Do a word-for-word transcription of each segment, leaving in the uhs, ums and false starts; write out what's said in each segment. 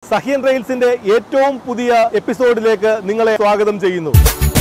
സഹ്യൻ റെയിൽസിന്റെ ഏറ്റവും പുതിയ എപ്പിസോഡിലേക്ക് നിങ്ങളെ സ്വാഗതം ചെയ്യുന്നു.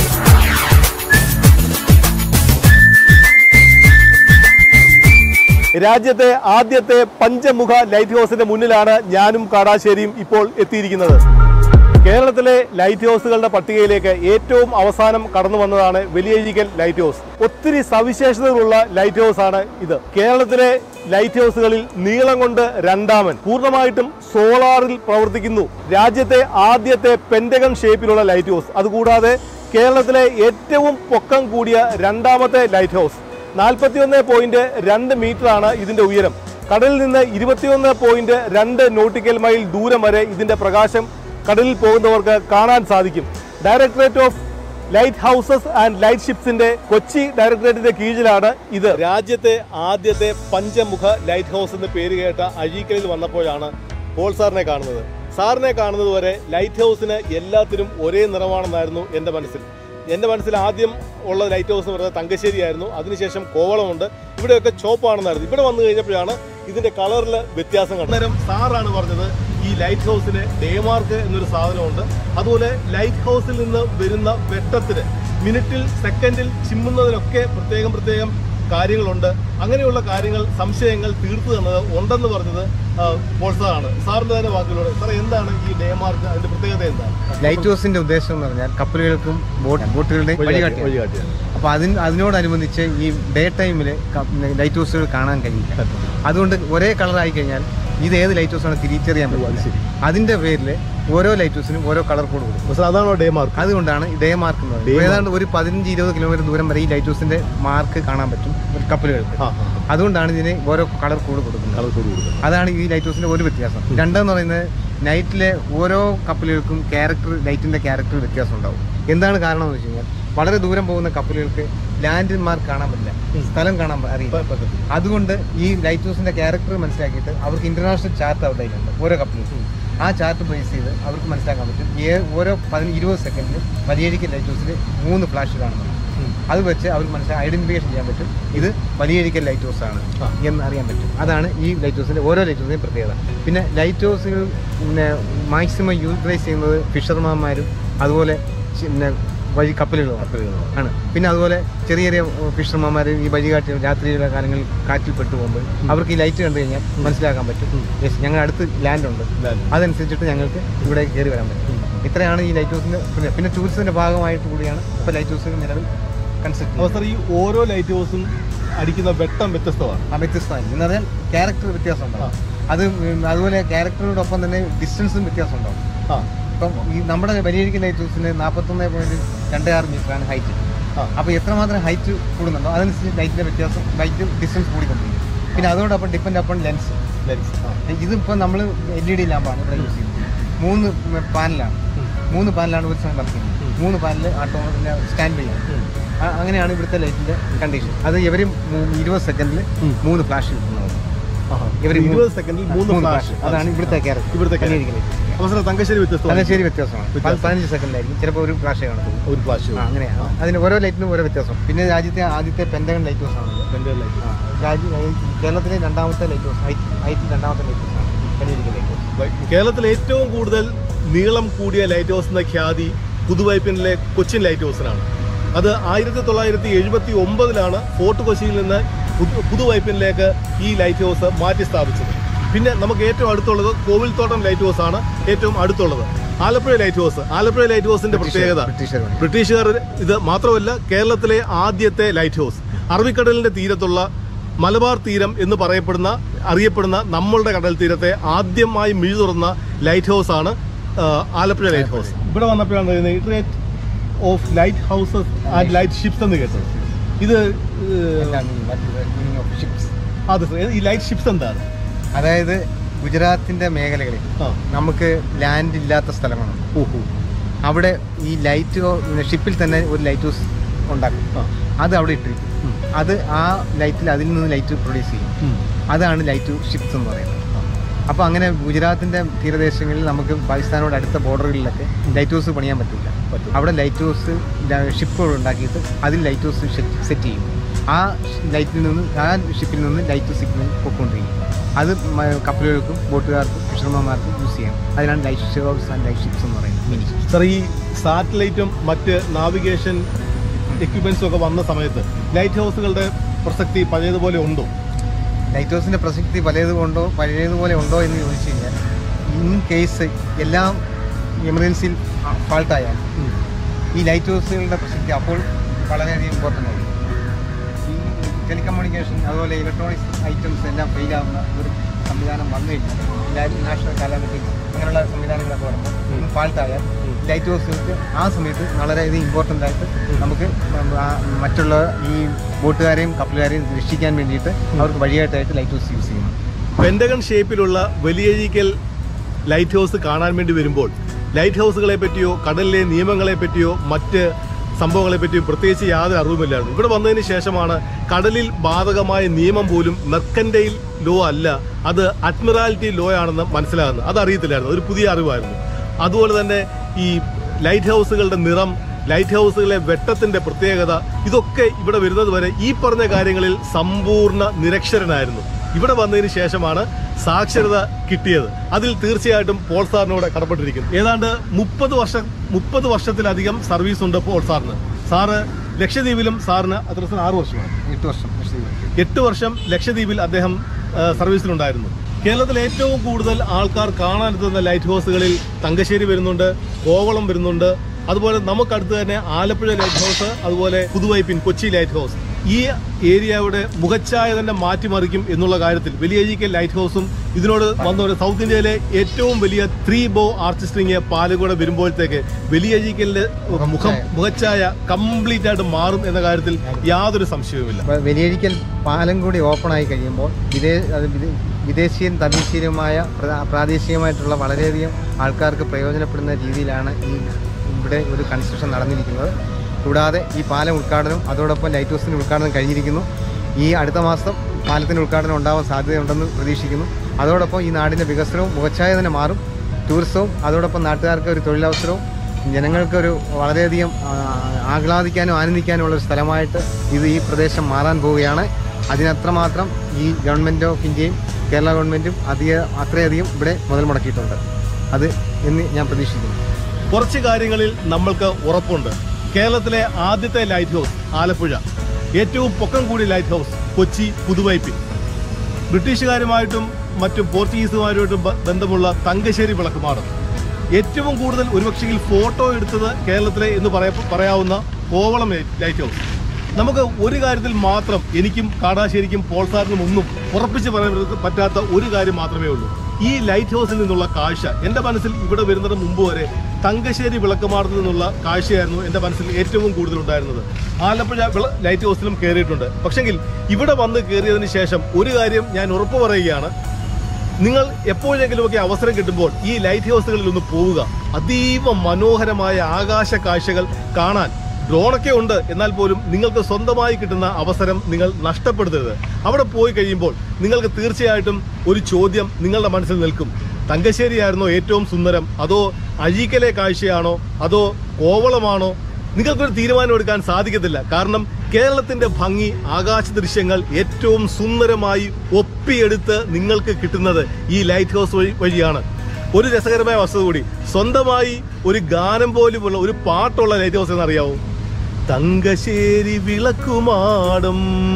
രാജ്യത്തെ ആദ്യത്തെ പഞ്ചമുഖ ലൈറ്റ് ഹൗസിന്റെ മുന്നിലാണ് ഞാനും കാടാശ്ശേരിയും ഇപ്പോൾ എത്തിയിരിക്കുന്നത്. കേരളത്തിലെ ലൈറ്റ് ഹൗസുകളുടെ പട്ടികയിലേക്ക് ഏറ്റവും അവസാനം കടന്നു വന്നതാണ് വലിയഴീക്കൽ ലൈറ്റ് ഹൗസ്. ഒത്തിരി സവിശേഷതകളുള്ള ലൈറ്റ് ഹൗസ് ആണ് ഇത്. കേരളത്തിലെ ലൈറ്റ് ഹൗസുകളിൽ നീളം കൊണ്ട് രണ്ടാമൻ, പൂർണ്ണമായിട്ടും സോളാറിൽ പ്രവർത്തിക്കുന്നു. രാജ്യത്തെ ആദ്യത്തെ പെന്റഗൺ ഷേപ്പിലുള്ള ലൈറ്റ് ഹൗസ്. അതുകൂടാതെ കേരളത്തിലെ ഏറ്റവും പൊക്കം കൂടിയ രണ്ടാമത്തെ ലൈറ്റ് ഹൗസ്. നാൽപ്പത്തി ഒന്ന് പോയിന്റ് രണ്ട് മീറ്ററാണ് ഇതിന്റെ ഉയരം. കടലിൽ നിന്ന് ഇരുപത്തിയൊന്ന് പോയിന്റ് രണ്ട് നോട്ടിക്കൽ മൈൽ ദൂരം വരെ ഇതിന്റെ പ്രകാശം കടലിൽ പോകുന്നവർക്ക് കാണാൻ സാധിക്കും. Directorate of lighthouses and light ഷിപ്സിന്റെ കൊച്ചി ഡയറക്ടറേറ്റിന്റെ കീഴിലാണ് ഇത്. രാജ്യത്തെ ആദ്യത്തെ പഞ്ചമുഖ ലൈറ്റ് ഹൗസ് എന്ന് പേര് കേട്ട അഴീക്കലിൽ വന്നപ്പോഴാണ് പോൾ സാറിനെ കാണുന്നത്. സാറിനെ കാണുന്നത് വരെ ലൈറ്റ് ഹൗസിന് എല്ലാത്തിനും ഒരേ നിറമാണെന്നായിരുന്നു എൻ്റെ മനസ്സിൽ. എൻ്റെ മനസ്സിൽ ആദ്യം ഉള്ള ലൈറ്റ് ഹൗസ് എന്ന് പറയുന്നത് തങ്കശ്ശേരി ആയിരുന്നു. അതിനുശേഷം കോവളമുണ്ട്. ഇവിടെയൊക്കെ ചോപ്പാണെന്നായിരുന്നു. ഇവിടെ വന്നു കഴിഞ്ഞപ്പോഴാണ് ഇതിന്റെ കളറിൽ വ്യത്യാസം കണ്ടത്. അന്നേരം സാറാണ് പറഞ്ഞത് ഈ ലൈറ്റ് ഹൗസിന് ഡേമാർക്ക് എന്നൊരു സാധനമുണ്ട്. അതുപോലെ ലൈറ്റ് ഹൗസിൽ നിന്ന് വരുന്ന വെട്ടത്തിന് മിനിറ്റിൽ സെക്കൻഡിൽ ചിമ്മുന്നതിനൊക്കെ പ്രത്യേകം പ്രത്യേകം കാര്യങ്ങളുണ്ട്. അങ്ങനെയുള്ള കാര്യങ്ങൾ, സംശയങ്ങൾ തീർത്തു തന്നത് ഉണ്ടെന്ന് പറഞ്ഞത് പോൾ സാറാണ്. സാറിന്റെ തന്നെ വാക്കുകളോട് സാർ, എന്താണ് ഈ ഡേമാർക്ക്, അതിന്റെ പ്രത്യേകത എന്താണ്? ലൈറ്റ് ഹൗസിന്റെ ഉദ്ദേശം എന്ന് പറഞ്ഞാൽ കപ്പലുകൾക്കും ബോട്ടുകളുടെയും വഴികാട്ടിയാണ്. അപ്പൊ അതിന് അതിനോടനുബന്ധിച്ച് ഈ ഡേ ടൈമില് ലൈറ്റ് ഹൗസുകൾ കാണാൻ കഴിയില്ല. അതുകൊണ്ട് ഒരേ കളറായി കഴിഞ്ഞാൽ ഇത് ഏത് ലൈറ്റ് ഹൗസാണ് തിരിച്ചറിയാൻ പറ്റും. അതിന്റെ പേരിൽ ഓരോ ലൈറ്റ് ഹൗസിനും ഓരോ കളർ കോഡ് കൊടുക്കും. അതാണോ ഡേ മാർക്ക്? അതുകൊണ്ടാണ് ഡേ മാർക്ക് എന്ന് പറയുന്നത്. ഏതാണ്ട് ഒരു പതിനഞ്ച് ഇരുപത് കിലോമീറ്റർ ദൂരം വരെ ഈ ലൈറ്റ് ഹൗസിന്റെ മാർക്ക് കാണാൻ പറ്റും കപ്പലുകൾക്ക്. അതുകൊണ്ടാണ് ഇതിന് ഓരോ കളർ കോഡ് കൊടുക്കുന്നത്. അതാണ് ഈ ലൈറ്റ് ഹൗസിന്റെ ഒരു വ്യത്യാസം. രണ്ടെന്ന് പറയുന്നത് നൈറ്റിലെ ഓരോ കപ്പലുകൾക്കും ക്യാരക്ടർ, ലൈറ്റിന്റെ ക്യാരക്ടർ വ്യത്യാസം ഉണ്ടാവും. എന്താണ് കാരണം എന്ന് വെച്ച് കഴിഞ്ഞാൽ വളരെ ദൂരം പോകുന്ന കപ്പലുകൾക്ക് ലാൻഡ് മാർക്ക് കാണാൻ പറ്റില്ല, സ്ഥലം കാണാൻ അറിയില്ല. അതുകൊണ്ട് ഈ ലൈറ്റ് ഹൗസിന്റെ ക്യാരക്ടർ മനസ്സിലാക്കിയിട്ട് അവർക്ക് ഇന്റർനാഷണൽ ചാർട്ട് അവിടെ ഉണ്ട് ഓരോ കപ്പലുകൾക്കും. ആ ചാർട്ട് ബേസ് ചെയ്ത് അവർക്ക് മനസ്സിലാക്കാൻ പറ്റും ഓരോ പതിനഞ്ച് ഇരുപത് സെക്കൻഡിൽ വലിയഴീക്കൽ ലൈറ്റ് ഹൗസിൽ മൂന്ന് ഫ്ലാഷ് കാണുന്നുണ്ട്. അത് വെച്ച് അവർക്ക് മനസ്സിലാക്കി ഐഡന്റിഫിക്കേഷൻ ചെയ്യാൻ പറ്റും ഇത് വലിയഴീക്കൽ ലൈറ്റ് ഹൗസ് ആണ് എന്ന് അറിയാൻ പറ്റും. അതാണ് ഈ ലൈറ്റ് ഹൗസിന്റെ ഓരോ ലൈറ്റ് ഹൗസിന്റെയും പ്രത്യേകത. പിന്നെ ലൈറ്റ് ഹൗസുകൾ പിന്നെ മാക്സിമം യൂട്ടിലൈസ് ചെയ്യുന്നത് ഫിഷർമാന്മാരും അതുപോലെ പിന്നെ വഴി കപ്പലുകളും ആണ്. പിന്നെ അതുപോലെ ചെറിയ ചെറിയ ഫിഷർമാന്മാർ ഈ വഴികാട്ടി രാത്രിയിലെ കാലങ്ങളിൽ കാറ്റിൽ പെട്ടു പോകുമ്പോൾ അവർക്ക് ഈ ലൈറ്റ് കണ്ടു കഴിഞ്ഞാൽ മനസ്സിലാക്കാൻ പറ്റും യെസ് ഞങ്ങൾ അടുത്ത് ലാൻഡ് ഉണ്ട്, അതനുസരിച്ചിട്ട് ഞങ്ങൾക്ക് ഇവിടെ കയറി വരാൻ പറ്റും. ഇത്രയാണ് ഈ ലൈറ്റ് ഹൗസിന്റെ. പിന്നെ ടൂറിസത്തിന്റെ ഭാഗമായിട്ട് കൂടിയാണ് ഇപ്പോൾ ലൈറ്റ് ഹൗസിന് നിലവിൽ കൺസെപ്റ്റ്. ഈ ഓരോ ലൈറ്റ് ഹൗസും അടിക്കുന്ന വെട്ടം വ്യത്യസ്തമാണ്. ആ വ്യത്യസ്തമാണ് എന്ന് പറഞ്ഞാൽ ക്യാരക്ടർ വ്യത്യാസം ഉണ്ടാവും. അത് അതുപോലെ ക്യാരക്ടറിനോടൊപ്പം തന്നെ ഡിസ്റ്റൻസും വ്യത്യാസം ഉണ്ടാവും. ഇപ്പം ഈ നമ്മുടെ വലിയഴീക്കൽ ലൈറ്റ് ഹൗസിന് നാൽപ്പത്തൊന്ന് പോയിന്റ് രണ്ട് ആറ് മീറ്ററാണ് ഹൈറ്റ്. അപ്പോൾ എത്രമാത്രം ഹൈറ്റ് കൂടുന്നുണ്ടോ അതനുസരിച്ച് ലൈറ്റിന്റെ വ്യത്യാസം, ലൈറ്റ് ഡിസ്റ്റൻസ് കൂടിക്കൊണ്ടിരിക്കും. പിന്നെ അതോടൊപ്പം ഡിപ്പെൻഡ് അപ്പോൺ ലെൻസ്. ലെൻസ് ഇതിപ്പോൾ നമ്മൾ എൽ ഇ ഡി ലാമ്പാണ് ഇവിടെ യൂസ് ചെയ്യുന്നത്. മൂന്ന് പാനലാണ് മൂന്ന് പാനലാണ് ഒരു സമയം വർക്ക് ചെയ്യുന്നത്. മൂന്ന് പാനൽ ആട്ടോ സ്റ്റാൻഡ് ചെയ്യുന്നത്. അങ്ങനെയാണ് ഇവിടുത്തെ ലൈറ്റിന്റെ കണ്ടീഷൻ. അത് ഇവർ ഇരുപത് സെക്കൻഡിൽ മൂന്ന് ഫ്ലാഷ് കിട്ടുന്നത്. ഇരുപത് സെക്കൻഡിൽ മൂന്ന് ഫ്ലാഷ്. അതാണ് ഇവിടുത്തെ ക്യാരക്ടർ. ഇവിടുത്തെ തങ്കശ്ശേരി വ്യത്യസ്തം. തങ്കശ്ശേരി വ്യത്യാസമാണ്. പതിനഞ്ച് സെക്കൻഡിലായിരിക്കും ചിലപ്പോൾ ഒരു ഫ്ലാഷേ കാണും. ഒരു ഫ്ലാഷ് അങ്ങനെയാണ്. അതിന് ഓരോ ലൈറ്റിനും ഓരോ വ്യത്യാസം. പിന്നെ രാജ്യത്തെ ആദ്യത്തെ പെന്റഗൺ ലൈറ്റ് ഹൗസ് ആണ്. പെന്റഗൺ ലൈറ്റ് രാജ്യ കേരളത്തിലെ രണ്ടാമത്തെ ലൈറ്റ് ഹൗസ്, ഹൈറ്റിൽ രണ്ടാമത്തെ ലൈറ്റ് ഹൗസ് ആണ് വലിയഴീക്കൽ ലൈറ്റ് ഹൗസ്. കേരളത്തിൽ ഏറ്റവും കൂടുതൽ നീളം കൂടിയ ലൈറ്റ് ഹൗസ് എന്ന ഖ്യാതി പുതുവൈപ്പിനിലെ കൊച്ചിൻ ലൈറ്റ് ഹൗസിനാണ്. അത് ആയിരത്തി തൊള്ളായിരത്തി എഴുപത്തി ഒമ്പതിലാണ് ഫോർട്ട് കൊച്ചിയിൽ നിന്ന് പുതുവൈപ്പിനിലേക്ക് ഈ ലൈറ്റ് ഹൗസ് മാറ്റി സ്ഥാപിച്ചത്. പിന്നെ നമുക്ക് ഏറ്റവും അടുത്തുള്ളത് കോവിൽത്തോട്ടം ലൈറ്റ് ഹൗസ് ആണ്. ഏറ്റവും അടുത്തുള്ളത് Alappuzha lighthouse. Alappuzha light ഹൗസിന്റെ പ്രത്യേകത ബ്രിട്ടീഷുകാർ ഇത് മാത്രമല്ല കേരളത്തിലെ ആദ്യത്തെ ലൈറ്റ് ഹൗസ്. അറബിക്കടലിന്റെ തീരത്തുള്ള മലബാർ തീരം എന്ന് പറയപ്പെടുന്ന അറിയപ്പെടുന്ന നമ്മളുടെ കടൽ തീരത്തെ ആദ്യമായി മിഴി തുറന്ന ലൈറ്റ് ഹൗസ് ആണ് ആലപ്പുഴ ലൈറ്റ് ഹൗസ്. ഇവിടെ വന്നപ്പോഴാണ് internet of lighthouses and lightships എന്ന് കേട്ടത്. ഇത് അത് ഈ ലൈറ്റ് ഷിപ്സ് എന്താണ്? അതായത് ഗുജറാത്തിന്റെ മേഖലകളിൽ നമുക്ക് ലാൻഡ് ഇല്ലാത്ത സ്ഥലങ്ങളുണ്ട്. അവിടെ ഈ ലൈറ്റ് ഷിപ്പിൽ തന്നെ ഒരു ലൈറ്റ് ഹൗസ് ഉണ്ടാക്കും. അത് അവിടെ ഇട്ടിരിക്കും. അത് ആ ലൈറ്റിൽ അതിൽ നിന്ന് ലൈറ്റ് പ്രൊഡ്യൂസ് ചെയ്യും. അതാണ് ലൈറ്റ് ഷിപ്സ് എന്ന് പറയുന്നത്. അപ്പോൾ അങ്ങനെ ഗുജറാത്തിൻ്റെ തീരദേശങ്ങളിൽ നമുക്ക് പാകിസ്ഥാനോട് അടുത്ത ബോർഡറുകളിലൊക്കെ ലൈറ്റ് ഹൗസ് പണിയാൻ പറ്റില്ല. അവിടെ ലൈറ്റ് ഹൗസ് ഷിപ്പുകൾ ഉണ്ടാക്കിയിട്ട് അതിൽ ലൈറ്റ് ഹൗസ് സെറ്റ് ചെയ്യും. ആ ലൈറ്റിൽ നിന്ന് ആ ഷിപ്പിൽ നിന്ന് ലൈറ്റ് സിഗ്നൽ പൊയ്ക്കൊണ്ടിരിക്കും. അത് കപ്പലുകൾക്കും ബോട്ടുകാർക്കും ഫിഷർമാർക്കും യൂസ് ചെയ്യാം. അതിനാണ് lighthouse and lightships എന്ന് പറയുന്നത്. മിനി സാർ, ഈ സാറ്റലൈറ്റും മറ്റ് നാവിഗേഷൻ എക്യുപ്മെന്റ്സും ഒക്കെ വന്ന സമയത്ത് ലൈറ്റ് ഹൗസുകളുടെ പ്രസക്തി പഴയതുപോലെ ഉണ്ടോ? ലൈറ്റ് ഹൗസിൻ്റെ പ്രസക്തി പലതുകൊണ്ടോ പഴയതുപോലെ ഉണ്ടോ എന്ന് ചോദിച്ചു കഴിഞ്ഞാൽ, ഇൻ കേസ് എല്ലാം എമർജൻസിയിൽ ഫാൾട്ടായാൽ ഈ ലൈറ്റ് ഹൗസുകളുടെ പ്രസക്തി അപ്പോൾ വളരെയധികം ഇമ്പോർട്ടൻ്റ് ആയിരിക്കും. ഈ ടെലികമ്മ്യൂണിക്കേഷൻ അതുപോലെ ഇലക്ട്രോണിക്സ് ഐറ്റംസ് എല്ലാം ഫെയിലാവുന്ന ഒരു സംവിധാനം വന്നു കഴിഞ്ഞാൽ, നാഷണൽ കാലാമിറ്റി അങ്ങനെയുള്ള സംവിധാനങ്ങളൊക്കെ വരുമ്പോൾ ഫാൾട്ടായാൽ ലൈറ്റ് ഹൗസുകൾക്ക് ആ സമയത്ത് വളരെയധികം ഇമ്പോർട്ടൻ്റ് ആയിട്ട് നമുക്ക് മറ്റുള്ള ഈ ബോട്ടുകാരെയും കപ്പലുകാരെയും രക്ഷിക്കാൻ വേണ്ടിയിട്ട് അവർക്ക് വഴിയായിട്ടായിട്ട് ലൈറ്റ് ഹൗസ് യൂസ് ചെയ്യുന്നു. പെൻഡഗൺ ഷേപ്പിലുള്ള വലിയഴീക്കൽ ലൈറ്റ് ഹൗസ് കാണാൻ വേണ്ടി വരുമ്പോൾ ലൈറ്റ് ഹൗസുകളെ പറ്റിയോ കടലിലെ നിയമങ്ങളെ പറ്റിയോ മറ്റ് സംഭവങ്ങളെ പറ്റിയോ പ്രത്യേകിച്ച് യാതൊരു അറിവുമില്ലായിരുന്നു. ഇവിടെ വന്നതിന് ശേഷമാണ് കടലിൽ ബാധകമായ നിയമം പോലും മെർക്കൻറ്റൈൽ ലോ അല്ല, അത് അഡ്മിറാലിറ്റി ലോ ആണെന്ന് മനസ്സിലാകുന്നത്. അതറിയത്തില്ലായിരുന്നു, അതൊരു പുതിയ അറിവായിരുന്നു. അതുപോലെ തന്നെ ഈ ലൈറ്റ് ഹൗസുകളുടെ നിറം, ലൈറ്റ് ഹൗസുകളെ വെട്ടത്തിൻ്റെ പ്രത്യേകത, ഇതൊക്കെ ഇവിടെ വരുന്നത് വരെ ഈ പറഞ്ഞ കാര്യങ്ങളിൽ സമ്പൂർണ്ണ നിരക്ഷരനായിരുന്നു. ഇവിടെ വന്നതിന് ശേഷമാണ് സാക്ഷരത കിട്ടിയത്. അതിൽ തീർച്ചയായിട്ടും പോൾ സാറിനോട് കടപ്പെട്ടിരിക്കുന്നു. ഏതാണ്ട് മുപ്പത് വർഷം മുപ്പത് വർഷത്തിലധികം സർവീസ് ഉണ്ട് പോൾ സാറിന്. സാറ് ലക്ഷദ്വീപിലും സാറിന് അത്ര ആറ് വർഷമാണ് എട്ട് വർഷം എട്ട് വർഷം ലക്ഷദ്വീപിൽ അദ്ദേഹം സർവീസിലുണ്ടായിരുന്നു. കേരളത്തിൽ ഏറ്റവും കൂടുതൽ ആൾക്കാർ കാണാനെത്തുന്ന ലൈറ്റ് ഹൗസുകളിൽ തങ്കശ്ശേരി വരുന്നുണ്ട്, കോവളം വരുന്നുണ്ട്, അതുപോലെ നമുക്കടുത്ത് തന്നെ ആലപ്പുഴ ലൈറ്റ് ഹൗസ്, അതുപോലെ പുതുവൈപ്പിൻ കൊച്ചി ലൈറ്റ് ഹൗസ്. ഈ ഏരിയയുടെ മുഖച്ഛായ തന്നെ മാറ്റിമറിക്കും എന്നുള്ള കാര്യത്തിൽ വലിയഴീക്കൽ ലൈറ്റ് ഹൗസും ഇതിനോട് വന്നവരെ സൗത്ത് ഇന്ത്യയിലെ ഏറ്റവും വലിയ ത്രീ ബോ ആർട്ടിസ്റ്റിങ് പാലക്കൂടെ വരുമ്പോഴത്തേക്ക് വലിയഴീക്കലിന്റെ മുഖം മുഖച്ഛായ കംപ്ലീറ്റ് ആയിട്ട് മാറും എന്ന കാര്യത്തിൽ യാതൊരു സംശയവുമില്ല. വലിയഴീക്കൽ പാലം കൂടി ഓപ്പൺ ആയി കഴിയുമ്പോൾ വിദേശീയൻ തദ്ദേശീയമായ പ്രാദേശികമായിട്ടുള്ള വളരെയധികം ആൾക്കാർക്ക് പ്രയോജനപ്പെടുന്ന രീതിയിലാണ് ഈ ഇവിടെ ഒരു കൺസ്ട്രക്ഷൻ നടന്നിരിക്കുന്നത്. കൂടാതെ ഈ പാലം ഉദ്ഘാടനം അതോടൊപ്പം ലൈറ്റ് ഹൗസിൻ്റെ ഉദ്ഘാടനം കഴിഞ്ഞിരിക്കുന്നു. ഈ അടുത്ത മാസം പാലത്തിൻ്റെ ഉദ്ഘാടനം ഉണ്ടാവാൻ സാധ്യതയുണ്ടെന്ന് പ്രതീക്ഷിക്കുന്നു. അതോടൊപ്പം ഈ നാടിൻ്റെ വികസനവും മുഖച്ഛായ തന്നെ മാറും. ടൂറിസവും അതോടൊപ്പം നാട്ടുകാർക്ക് ഒരു തൊഴിലവസരവും ജനങ്ങൾക്കൊരു വളരെയധികം ആഹ്ലാദിക്കാനും ആനന്ദിക്കാനും ഉള്ളൊരു സ്ഥലമായിട്ട് ഇത് ഈ പ്രദേശം മാറാൻ പോവുകയാണ്. അതിനത്രമാത്രം ഈ ഗവൺമെൻറ് ഓഫ് ഇന്ത്യയും കേരള ഗവൺമെൻറ്റും അധിക അത്രയധികം ഇവിടെ മുതൽ മുടക്കിയിട്ടുണ്ട്. അത് എന്ന് ഞാൻ പ്രതീക്ഷിക്കുന്നു. കുറച്ച് കാര്യങ്ങളിൽ നമ്മൾക്ക് ഉറപ്പുണ്ട്. കേരളത്തിലെ ആദ്യത്തെ ലൈറ്റ് ഹൗസ് ആലപ്പുഴ, ഏറ്റവും പൊക്കം കൂടിയ ലൈറ്റ് ഹൗസ് കൊച്ചി പുതുവൈപ്പിൻ, ബ്രിട്ടീഷുകാരുമായിട്ടും മറ്റും പോർച്ചുഗീസുമാരുമായിട്ടും ബന്ധമുള്ള തങ്കശ്ശേരി വിളക്കുമാടം, ഏറ്റവും കൂടുതൽ ഒരുപക്ഷെങ്കിൽ ഫോട്ടോ എടുത്തത് കേരളത്തിലെ എന്ന് പറയാവുന്ന കോവളം ലൈറ്റ് ഹൗസ്. നമുക്ക് ഒരു കാര്യത്തിൽ മാത്രം എനിക്കും കാടാശ്ശേരിക്കും പോൾ സാറിനും ഒന്നും ഉറപ്പിച്ച് പറയാൻ പറ്റാത്ത ഒരു കാര്യം മാത്രമേ ഉള്ളൂ. ഈ ലൈറ്റ് ഹൗസിൽ നിന്നുള്ള കാഴ്ച എൻ്റെ മനസ്സിൽ ഇവിടെ വരുന്നതിന് മുമ്പ് വരെ തങ്കശ്ശേരി വിളക്കുമാടത്തിൽ നിന്നുള്ള കാഴ്ചയായിരുന്നു എൻ്റെ മനസ്സിൽ ഏറ്റവും കൂടുതൽ ഉണ്ടായിരുന്നത്. ആലപ്പുഴ ലൈറ്റ് ഹൗസിലും കയറിയിട്ടുണ്ട്. പക്ഷെങ്കിൽ ഇവിടെ വന്ന് കയറിയതിന് ശേഷം ഒരു കാര്യം ഞാൻ ഉറപ്പ് പറയുകയാണ്, നിങ്ങൾ എപ്പോഴെങ്കിലുമൊക്കെ അവസരം കിട്ടുമ്പോൾ ഈ ലൈറ്റ് ഹൗസുകളിൽ ഒന്ന് പോവുക. അതീവ മനോഹരമായ ആകാശ കാഴ്ചകൾ കാണാൻ ഡ്രോണൊക്കെ ഉണ്ട്, എന്നാൽ പോലും നിങ്ങൾക്ക് സ്വന്തമായി കിട്ടുന്ന അവസരം നിങ്ങൾ നഷ്ടപ്പെടുത്തരുത്. അവിടെ പോയി കഴിയുമ്പോൾ നിങ്ങൾക്ക് തീർച്ചയായിട്ടും ഒരു ചോദ്യം നിങ്ങളുടെ മനസ്സിൽ നിൽക്കും. തങ്കശ്ശേരിയായിരുന്നോ ഏറ്റവും സുന്ദരം, അതോ അഴീക്കലെ കാഴ്ചയാണോ, അതോ കോവളമാണോ? നിങ്ങൾക്കൊരു തീരുമാനം എടുക്കാൻ സാധിക്കത്തില്ല. കാരണം കേരളത്തിന്റെ ഭംഗി, ആകാശ ദൃശ്യങ്ങൾ ഏറ്റവും സുന്ദരമായി ഒപ്പിയെടുത്ത് നിങ്ങൾക്ക് കിട്ടുന്നത് ഈ ലൈറ്റ് ഹൗസ് വഴി വഴിയാണ്. ഒരു രസകരമായ വസ്തുത കൂടി, സ്വന്തമായി ഒരു ഗാനം പോലുമുള്ള ഒരു പാട്ടുള്ള ലൈറ്റ് ഹൗസ് എന്നറിയാവോ? തങ്കശ്ശേരി വിളക്കുമാടം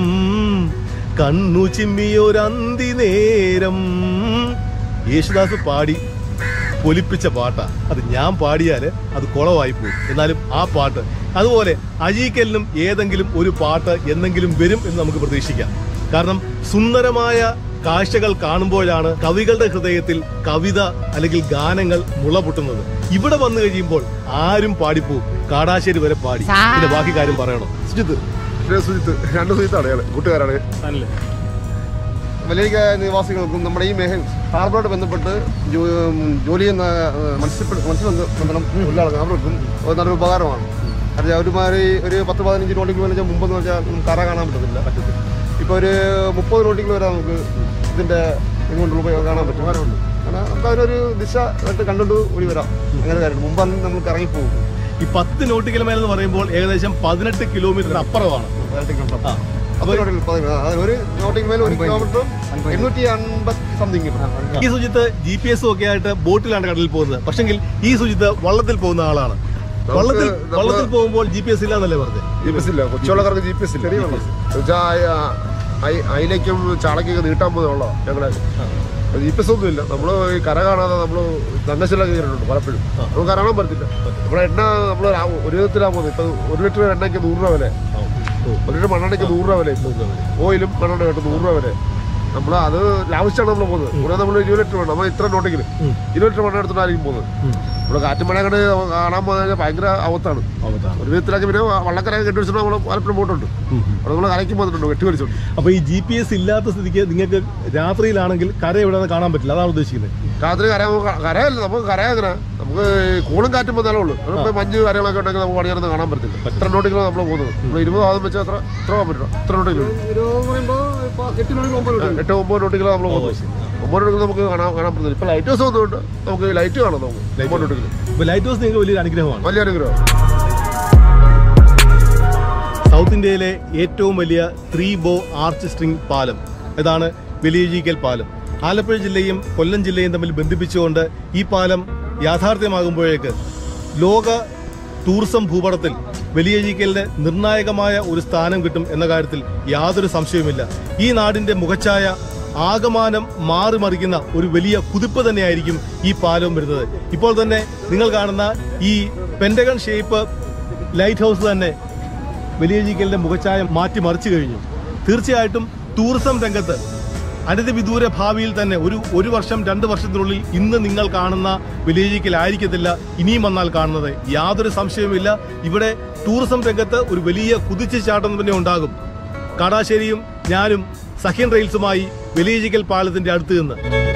കണ്ണു ചിമ്മിയൊരന്തി നേരം. യേശുദാസ് പാടി പൊലിപ്പിച്ച പാട്ടാ. അത് ഞാൻ പാടിയാല് അത് കുളമായി പോകും. എന്നാലും ആ പാട്ട് അതുപോലെ അഴീക്കലിനും ഏതെങ്കിലും ഒരു പാട്ട് എന്നെങ്കിലും വരും എന്ന് നമുക്ക് പ്രതീക്ഷിക്കാം. കാരണം സുന്ദരമായ കാഴ്ചകൾ കാണുമ്പോഴാണ് കവികളുടെ ഹൃദയത്തിൽ കവിത അല്ലെങ്കിൽ ഗാനങ്ങൾ മുളപൊട്ടുന്നത്. ഇവിടെ വന്നു കഴിയുമ്പോൾ ആരും പാടിപ്പോവും. കാടാശ്ശേരി വരെ പാടി. പിന്നെ ബാക്കി കാര്യം പറയണോ? സുജിത്ത് സുജിത്ത് രണ്ട് സുജിത്താണ് അയാൾ, കൂട്ടുകാരാണ്. വലിയ നിവാസികൾക്കും നമ്മുടെ ഈ മേഖല ഹാർബറോട് ബന്ധപ്പെട്ട് ജോലി ചെയ്യുന്ന മത്സ്യബന്ധനം തൊഴിലാളികൾ അവർക്കും നല്ലൊരു ഉപകാരമാണ്. അത് ഒരുമാതിരി ഒരു പത്ത് പതിനഞ്ച് നോട്ടിൽ വെച്ചാൽ മുമ്പെന്ന് വെച്ചാൽ കര കാണാൻ പറ്റത്തില്ല. ഇപ്പോൾ ഒരു മുപ്പത് നോട്ടിൽ വരെ നമുക്ക് ഇതിൻ്റെ ഇതുകൊണ്ടുള്ള ഉപയോഗം കാണാൻ പറ്റും. കാരണം നമുക്ക് അതിനൊരു ദിശ ആയിട്ട് കണ്ടുകൊണ്ട് ഓടി വരാം. അങ്ങനെ കാര്യം മുമ്പ് നമുക്ക് ഇറങ്ങിപ്പോകും. ഈ പത്ത് നോട്ടിക്കൽ മേലെന്ന് പറയുമ്പോൾ ഏകദേശം പതിനെട്ട് കിലോമീറ്റർ അപ്പുറമാണ്. ഒരു നോട്ടിംഗ് മേലെ ഒരു കിലോമീറ്ററും എണ്ണൂറ്റി അൻപത് സംതിങ്. ഈ സുജിത്ത് ജി പി എസും ഒക്കെ ആയിട്ട് ബോട്ടിലാണ് കടലിൽ പോകുന്നത്. പക്ഷെങ്കിൽ ഈ സുജിത്ത് വള്ളത്തിൽ പോകുന്ന ആളാണ്. വള്ളത്തിൽ വള്ളത്തിൽ പോകുമ്പോൾ ജി പി എസ് ഇല്ലാന്നല്ലേ പറഞ്ഞത്? ജി പി എസ് ഇല്ല, കൊച്ചുവള്ളക്കാർക്ക് ജി പി എസ് ഇല്ല. അയിലേക്കും ചാളക്കൊക്കെ നീട്ടാൻ പോകുന്നുള്ള ഞങ്ങളെ ജി പി എസ് ഒന്നും ഇല്ല. നമ്മൾ ഈ കര കാണാതെ നമ്മൾ നന്നശിലൊക്കെ കയറിയിട്ടുണ്ട് പലപ്പോഴും. നമുക്ക് കാണാൻ പറ്റില്ല. നമ്മുടെ എണ്ണ നമ്മൾ ഒരു വിധത്തിലാണ് പോകുന്നത്. ഇപ്പൊ ഒരു ലിറ്റർ എണ്ണയ്ക്ക് നൂറ് രൂപ വില, ഒരു ലിറ്റർ മണ്ണെണ്ണയ്ക്ക് നൂറ് രൂപ വില, ഓയിലും മണ്ണെണ്ണ കേട്ട് നൂറ് രൂപ വില. നമ്മൾ അത് ലാഭിച്ചാണ് നമ്മൾ പോകുന്നത്. കൂടെ നമ്മൾ ഇരുപത് ലിറ്റർ വേണം. നമ്മൾ ഇത്ര നോട്ടെങ്കിൽ ഇരുപത് ലിറ്റർ മണ്ണെണ്ണ എടുത്തിട്ടായിരിക്കും പോകുന്നത്. നമ്മൾ കാറ്റും മഴ കണ്ട് കാണാൻ പോകുന്നത് ഭയങ്കര അവത്താണ്. ഒരു വിധത്തിലാക്കി പിന്നെ വള്ളക്കര കെട്ടിവെച്ചിട്ട് നമ്മൾ പലപ്പോഴും പോയിട്ടുണ്ട്. അവിടെ നമ്മൾ കരയ്ക്ക് പോയിട്ടുണ്ട്, കെട്ടിവെച്ചിട്ടുണ്ട്. അപ്പൊ ഈ ജി പി എസ് ഇല്ലാത്ത സ്ഥിതിക്ക് നിങ്ങൾക്ക് രാത്രിയിലാണെങ്കിൽ കര എവിടെ കാണാൻ പറ്റില്ല, അതാണ് ഉദ്ദേശിക്കുന്നത്. രാത്രി കര കരയല്ല, നമുക്ക് കര അങ്ങനെ നമുക്ക് കോളും കാറ്റും വന്നാലേ ഉള്ളൂ. മഞ്ഞ് കാര്യങ്ങളൊക്കെ ഉണ്ടെങ്കിൽ നമുക്ക് പണിയാണെന്ന് കാണാൻ പറ്റില്ല. എത്ര നോട്ടിക്കലോ നമ്മൾ പോകുന്നത്. നമ്മൾ ഇരുപത് ആദ്യം വെച്ചാൽ എത്ര എത്ര പോകാൻ പറ്റില്ല. എത്ര നോട്ടിക്കലോ എട്ട് ഒമ്പത് നോട്ടിക്കലോ നമ്മൾ പോകുന്നത്. ഒമ്പത് നോട്ടിക്കൽ നമുക്ക് കാണാൻ കാണാൻ പറ്റില്ല. ഇപ്പൊ ലൈറ്റ് ഹൗസ് വന്നുകൊണ്ട് നമുക്ക് ലൈറ്റ് കാണാം. നമുക്ക് ഒമ്പത് നോട്ടിക്കൽ ലൈറ്റ് ഹൗസ് നിങ്ങൾക്ക് വലിയൊരു അനുഗ്രഹമാണ്. വലിയ അനുഗ്രഹം. സൗത്ത് ഇന്ത്യയിലെ ഏറ്റവും വലിയ ത്രീ ബോ ആർച്ച് സ്ട്രിംഗ് പാലം ഇതാണ് വലിയഴീക്കൽ പാലം. ആലപ്പുഴ ജില്ലയും കൊല്ലം ജില്ലയും തമ്മിൽ ബന്ധിപ്പിച്ചുകൊണ്ട് ഈ പാലം യാഥാർത്ഥ്യമാകുമ്പോഴേക്ക് ലോക ടൂറിസം ഭൂപടത്തിൽ വലിയഴീക്കലിന് നിർണായകമായ ഒരു സ്ഥാനം കിട്ടും എന്ന കാര്യത്തിൽ യാതൊരു സംശയവുമില്ല. ഈ നാടിന്റെ മുഖച്ഛായ ആകമാനം മാറി മറിക്കുന്ന ഒരു വലിയ കുതിപ്പ് തന്നെയായിരിക്കും ഈ പാലവും വരുന്നത്. ഇപ്പോൾ തന്നെ നിങ്ങൾ കാണുന്ന ഈ പെന്റഗൺ ഷേപ്പ് ലൈറ്റ് ഹൗസ് തന്നെ വലിയഴീക്കലിന്റെ മുഖച്ഛായ മാറ്റി മറിച്ചു കഴിഞ്ഞു. തീർച്ചയായിട്ടും ടൂറിസം രംഗത്ത് അനധിവിദൂര ഭാവിയിൽ തന്നെ ഒരു ഒരു വർഷം രണ്ട് വർഷത്തിനുള്ളിൽ ഇന്ന് നിങ്ങൾ കാണുന്ന വലിയഴീക്കലായിരിക്കത്തില്ല ഇനിയും വന്നാൽ കാണുന്നത്, യാതൊരു സംശയവുമില്ല. ഇവിടെ ടൂറിസം രംഗത്ത് ഒരു വലിയ കുതിച്ചുചാട്ടം തന്നെ ഉണ്ടാകും. കാടാശ്ശേരിയും ഞാനും സഹ്യൻ റെയിൽസുമായി വലിയഴീക്കൽ പാലത്തിന്റെ അടുത്ത് നിന്ന്